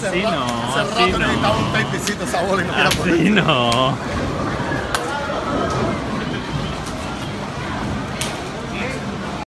Así no, Hace así rato necesitaba no. un tapecito esa bola y no quiero Así poner. no.